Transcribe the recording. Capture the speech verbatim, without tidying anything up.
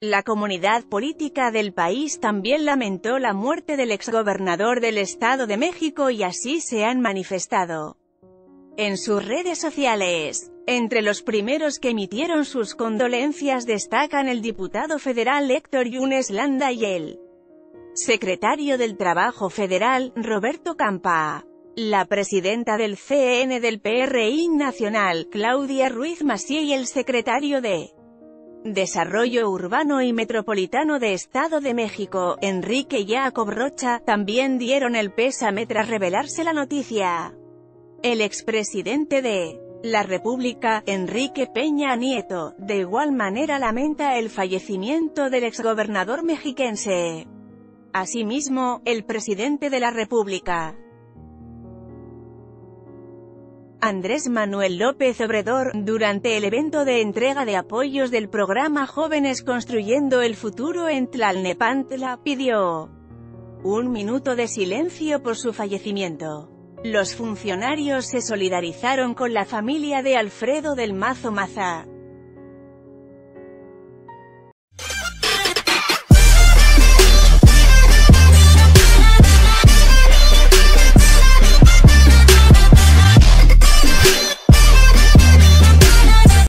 La comunidad política del país también lamentó la muerte del exgobernador del Estado de México y así se han manifestado en sus redes sociales. Entre los primeros que emitieron sus condolencias destacan el diputado federal Héctor Yunes Landa y el secretario del Trabajo Federal, Roberto Campa. La presidenta del C N del P R I Nacional, Claudia Ruiz Massieu y el secretario de Desarrollo Urbano y Metropolitano de Estado de México, Enrique Jacob Rocha, también dieron el pésame tras revelarse la noticia. El expresidente de la República, Enrique Peña Nieto, de igual manera lamenta el fallecimiento del exgobernador mexiquense. Asimismo, el presidente de la República, Andrés Manuel López Obrador, durante el evento de entrega de apoyos del programa Jóvenes Construyendo el Futuro en Tlalnepantla, pidió un minuto de silencio por su fallecimiento. Los funcionarios se solidarizaron con la familia de Alfredo del Mazo Maza,